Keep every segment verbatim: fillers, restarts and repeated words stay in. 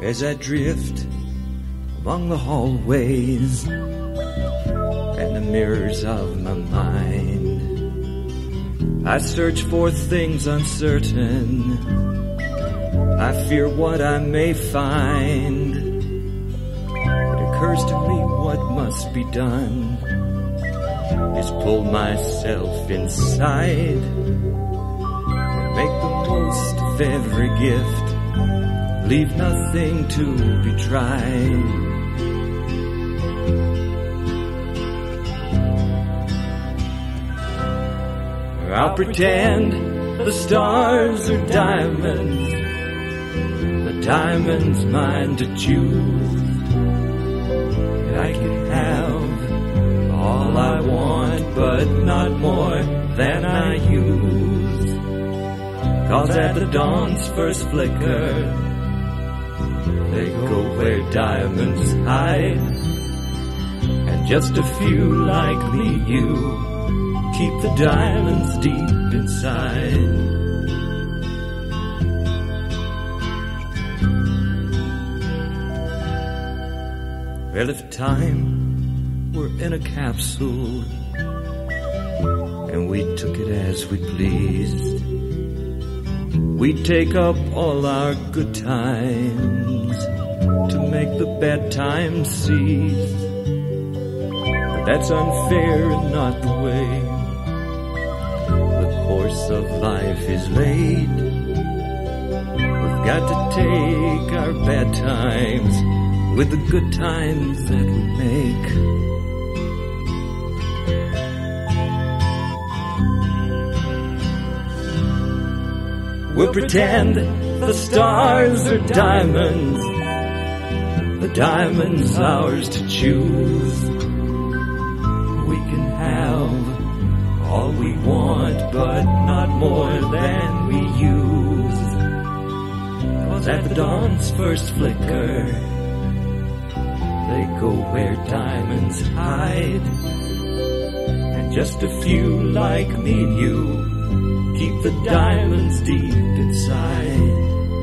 as I drift among the hallways and the mirrors of my mind. I search for things uncertain. I fear what I may find. It occurs to me what must be done is pull myself inside and make the most of every gift. Leave nothing to be tried. I'll pretend the stars are diamonds, the diamonds mine to choose. I can have all I want, but not more than I use. 'Cause at the dawn's first flicker, they go where diamonds hide. And just a few like me, you keep the diamonds deep inside. Well, if time were in a capsule and we took it as we pleased, we'd take up all our good times to make the bad times cease. But that's unfair and not the way the course of life is laid. We've got to take our bad times with the good times that we make. We'll pretend the stars are diamonds, the diamonds ours to choose. We can have all we want, but not more than we use. 'Cause at the dawn's first flicker, they go where diamonds hide. And just a few like me and you keep the diamonds deep inside.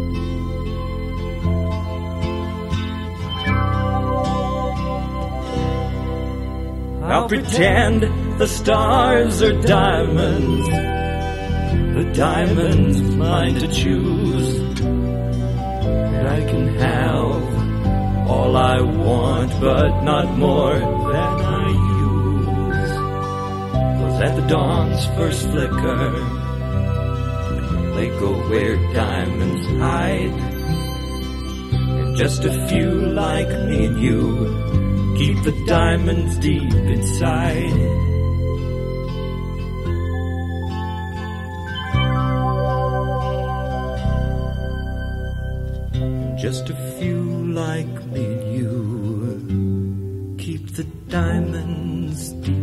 I'll pretend the stars are diamonds, the diamonds mine to choose. And I can have all I want, but not more than I use. 'Cause at the dawn's first flicker, they go where diamonds hide. And just a few like me and you keep the diamonds deep inside. And just a few like me and you keep the diamonds deep